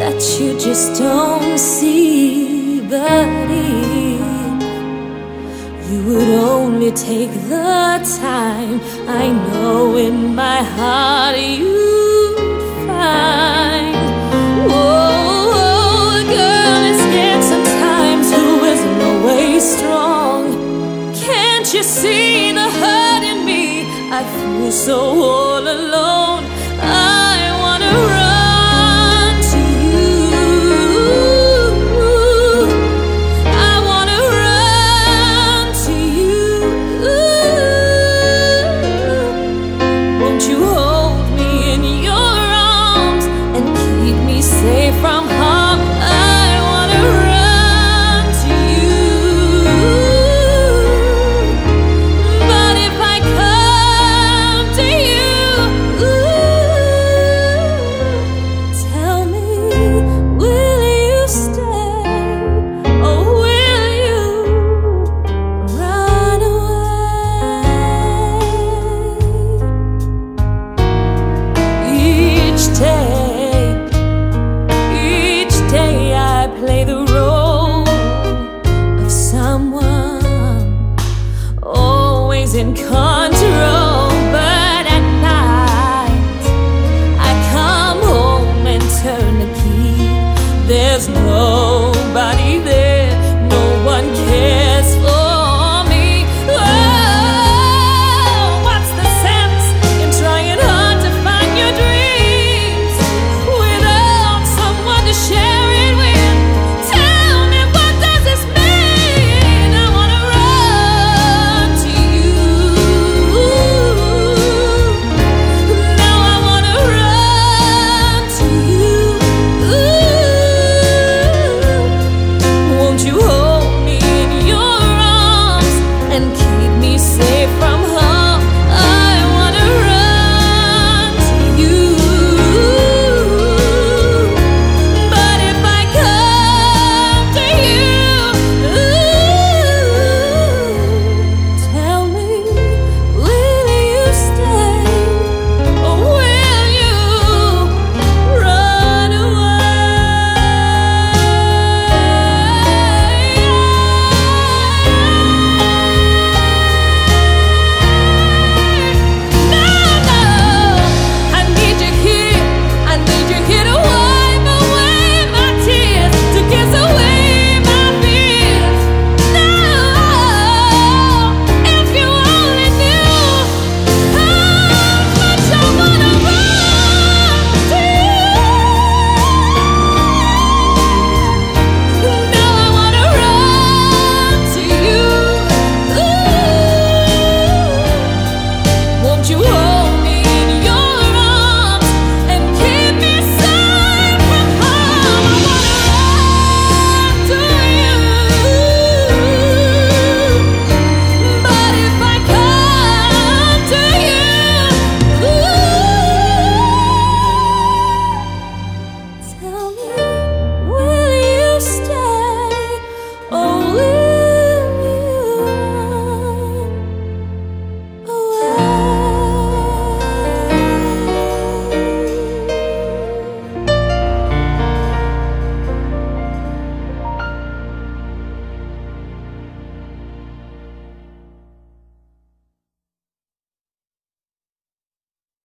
that you just don't see. But if you would only take the time, I know in my heart you'd find. Oh, a girl is scared sometimes who isn't always strong. Can't you see the hurt in me? I feel so all alone. I wanna run to you. I wanna run to you. Won't you hold me in your arms and keep me safe from harm? I wanna run to you. But if I come to you, tell me, will you stay or will you run away? Each day I play the role of someone always in control. But at night I come home and turn the key. There's nobody there.